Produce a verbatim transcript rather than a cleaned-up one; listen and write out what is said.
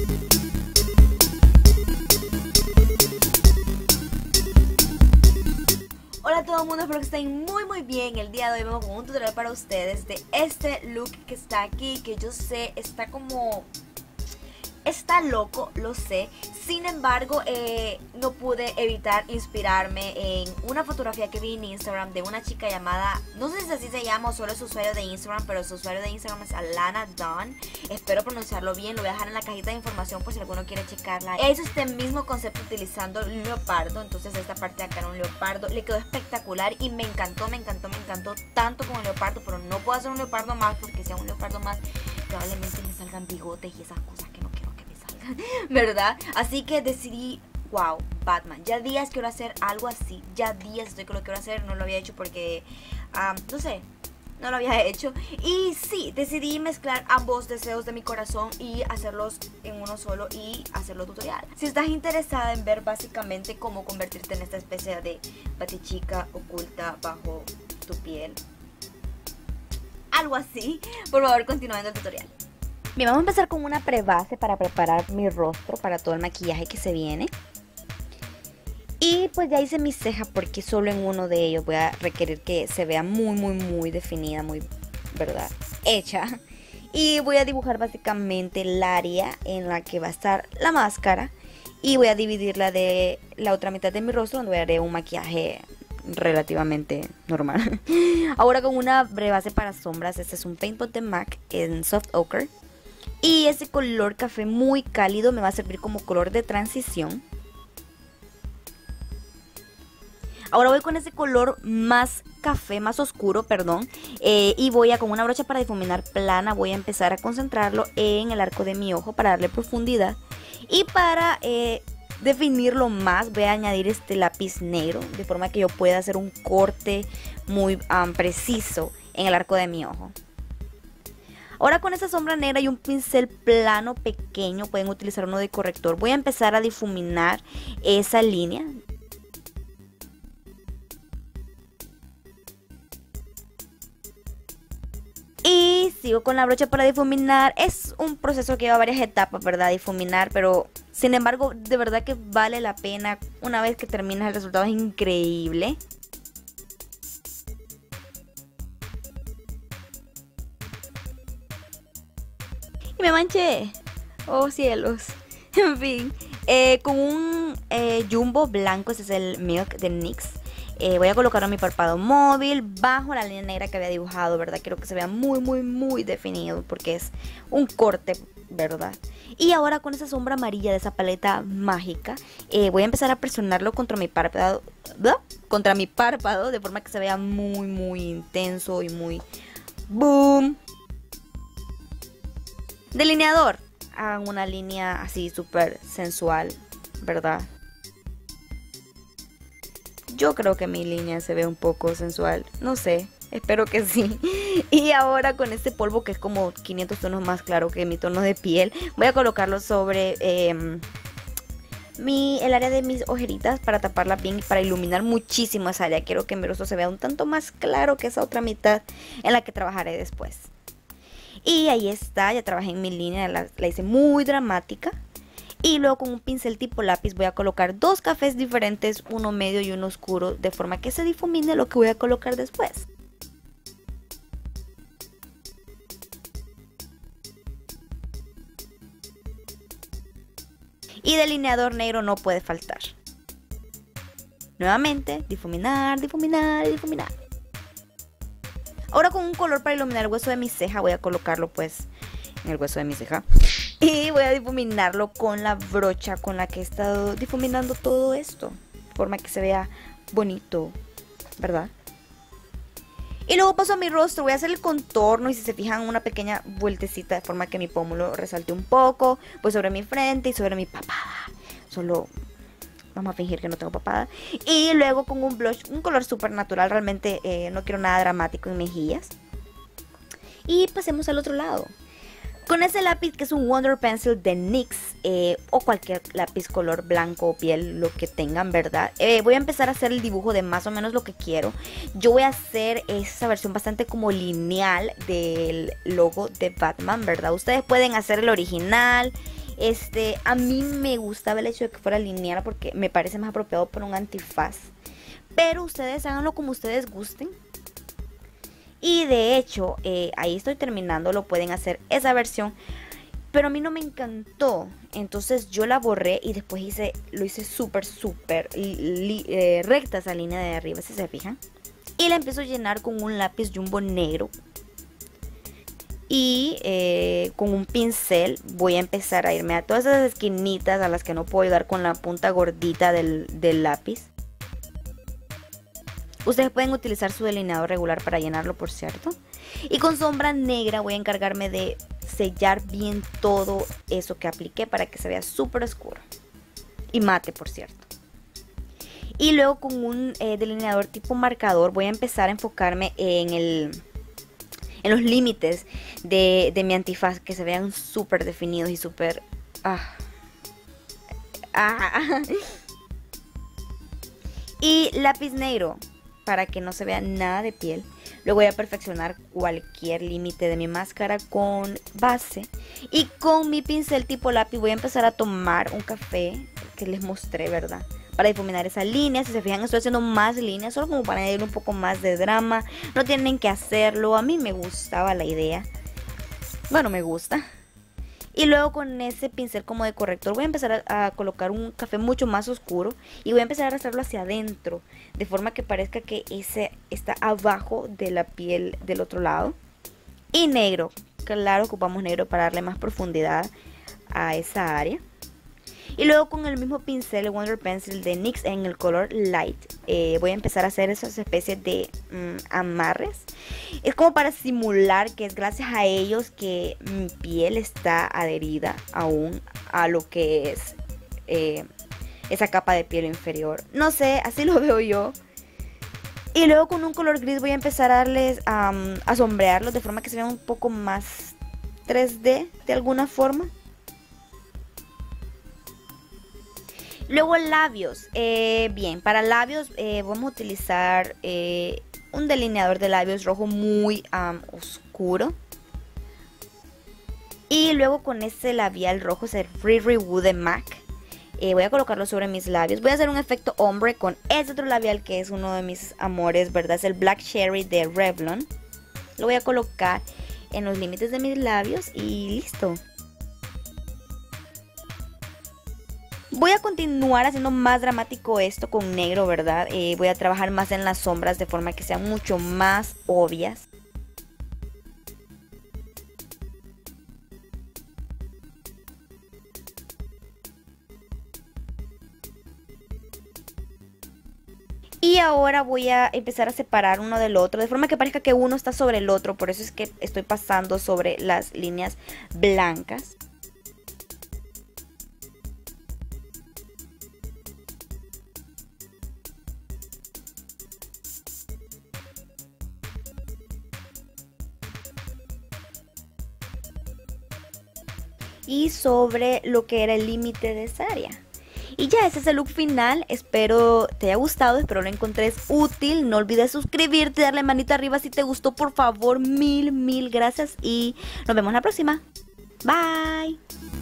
Hola a todo el mundo, espero que estén muy muy bien. El día de hoy vengo con un tutorial para ustedes de este look que está aquí, que yo sé está como... está loco, lo sé. Sin embargo, eh, no pude evitar inspirarme en una fotografía que vi en Instagram de una chica llamada, no sé si así se llama o solo es su usuario de Instagram, pero su usuario de Instagram es Alana Dawn. Espero pronunciarlo bien, lo voy a dejar en la cajita de información por si alguno quiere checarla. Hizo este mismo concepto utilizando leopardo, entonces esta parte de acá era un leopardo. Le quedó espectacular y me encantó, me encantó, me encantó tanto como el leopardo, pero no puedo hacer un leopardo más porque si hago un leopardo más probablemente me salgan bigotes y esas cosas que no quiero que me salgan, ¿verdad? Así que decidí, wow, Batman, ya días quiero hacer algo así, ya días estoy que lo quiero hacer, no lo había hecho porque, um, no sé, no lo había hecho. Y sí, decidí mezclar ambos deseos de mi corazón y hacerlos en uno solo y hacerlo tutorial. Si estás interesada en ver básicamente cómo convertirte en esta especie de batichica oculta bajo tu piel, algo así, por favor continúa viendo el tutorial. Bien, vamos a empezar con una prebase para preparar mi rostro para todo el maquillaje que se viene. Y pues ya hice mi ceja porque solo en uno de ellos voy a requerir que se vea muy muy muy definida, muy, ¿verdad?, hecha. Y voy a dibujar básicamente el área en la que va a estar la máscara. Y voy a dividirla de la otra mitad de mi rostro, donde haré un maquillaje relativamente normal. Ahora con una base para sombras. Este es un Paint Pot de MAC en Soft Ochre. Y ese color café muy cálido me va a servir como color de transición. Ahora voy con ese color más café, más oscuro, perdón. Eh, y voy a, con una brocha para difuminar plana, voy a empezar a concentrarlo en el arco de mi ojo para darle profundidad. Y para eh, definirlo más, voy a añadir este lápiz negro, de forma que yo pueda hacer un corte muy um, preciso en el arco de mi ojo. Ahora con esa sombra negra y un pincel plano pequeño, pueden utilizar uno de corrector, voy a empezar a difuminar esa línea. Y sigo con la brocha para difuminar. Es un proceso que lleva varias etapas, ¿verdad? Difuminar, pero sin embargo, de verdad que vale la pena. Una vez que terminas, el resultado es increíble. Y me manché. Oh cielos. En fin. Eh, con un eh, jumbo blanco, ese es el Milk de NYX. Eh, voy a colocar mi párpado móvil bajo la línea negra que había dibujado, ¿verdad? Quiero que se vea muy, muy, muy definido porque es un corte, ¿verdad? Y ahora con esa sombra amarilla de esa paleta mágica, eh, voy a empezar a presionarlo contra mi párpado, ¿verdad?, contra mi párpado, de forma que se vea muy, muy intenso y muy boom. Delineador. Hagan una línea así súper sensual, ¿verdad? Yo creo que mi línea se ve un poco sensual, no sé, espero que sí. Y ahora con este polvo que es como quinientos tonos más claro que mi tono de piel, voy a colocarlo sobre eh, mi, el área de mis ojeritas para taparla bien y para iluminar muchísimo esa área. Quiero que mi rostro se vea un tanto más claro que esa otra mitad en la que trabajaré después. Y ahí está, ya trabajé en mi línea, la, la hice muy dramática. Y luego con un pincel tipo lápiz voy a colocar dos cafés diferentes, uno medio y uno oscuro, de forma que se difumine lo que voy a colocar después. Y delineador negro no puede faltar. Nuevamente, difuminar, difuminar, difuminar. Ahora con un color para iluminar el hueso de mi ceja voy a colocarlo pues en el hueso de mi ceja. Y voy a difuminarlo con la brocha con la que he estado difuminando todo esto, de forma que se vea bonito, ¿verdad? Y luego paso a mi rostro, voy a hacer el contorno y si se fijan una pequeña vueltecita de forma que mi pómulo resalte un poco, pues sobre mi frente y sobre mi papada. Solo vamos a fingir que no tengo papada. Y luego con un blush, un color súper natural, realmente eh, no quiero nada dramático en mejillas. Y pasemos al otro lado. Con ese lápiz que es un Wonder Pencil de NYX eh, o cualquier lápiz color blanco o piel, lo que tengan, ¿verdad? Eh, voy a empezar a hacer el dibujo de más o menos lo que quiero. Yo voy a hacer esa versión bastante como lineal del logo de Batman, ¿verdad? Ustedes pueden hacer el original Este, a mí me gustaba el hecho de que fuera lineal porque me parece más apropiado para un antifaz. Pero ustedes háganlo como ustedes gusten. Y de hecho, eh, ahí estoy terminando, lo pueden hacer esa versión. Pero a mí no me encantó. Entonces yo la borré y después hice, lo hice súper, súper eh, recta esa línea de arriba, si se fijan. Y la empiezo a llenar con un lápiz jumbo negro. Y eh, con un pincel voy a empezar a irme a todas esas esquinitas a las que no puedo llegar con la punta gordita del, del lápiz. Ustedes pueden utilizar su delineador regular para llenarlo, por cierto. Y con sombra negra voy a encargarme de sellar bien todo eso que apliqué para que se vea súper oscuro. Y mate, por cierto. Y luego con un eh, delineador tipo marcador voy a empezar a enfocarme en el... en los límites de, de mi antifaz, que se vean súper definidos y súper... Ah. Ah. Y lápiz negro, para que no se vea nada de piel. Luego voy a perfeccionar cualquier límite de mi máscara con base. Y con mi pincel tipo lápiz voy a empezar a tomar un café que les mostré, ¿verdad? Para difuminar esa línea. Si se fijan, estoy haciendo más líneas, solo como para añadir un poco más de drama. No tienen que hacerlo, a mí me gustaba la idea. Bueno, me gusta. Y luego con ese pincel como de corrector voy a empezar a, a colocar un café mucho más oscuro. Y voy a empezar a arrastrarlo hacia adentro, de forma que parezca que ese está abajo de la piel del otro lado. Y negro, claro, ocupamos negro para darle más profundidad a esa área. Y luego con el mismo pincel, el Wonder Pencil de NYX en el color Light, eh, voy a empezar a hacer esas especies de mm, amarres. Es como para simular que es gracias a ellos que mi piel está adherida aún a lo que es eh, esa capa de piel inferior. No sé, así lo veo yo. Y luego con un color gris voy a empezar a darles um, a sombrearlos de forma que se vean un poco más tres D de alguna forma. Luego labios, eh, bien, para labios eh, vamos a utilizar eh, un delineador de labios rojo muy um, oscuro. Y luego con este labial rojo, es el Riri Woo de MAC, eh, voy a colocarlo sobre mis labios. Voy a hacer un efecto ombre con este otro labial que es uno de mis amores, ¿verdad? Es el Black Cherry de Revlon. Lo voy a colocar en los límites de mis labios y listo. Voy a continuar haciendo más dramático esto con negro, ¿verdad? Eh, voy a trabajar más en las sombras de forma que sean mucho más obvias. Y ahora voy a empezar a separar uno del otro, de forma que parezca que uno está sobre el otro. Por eso es que estoy pasando sobre las líneas blancas. Y sobre lo que era el límite de esa área. Y ya, ese es el look final. Espero te haya gustado, espero lo encontres útil. No olvides suscribirte, darle manita arriba si te gustó, por favor. Mil, mil gracias y nos vemos la próxima. Bye.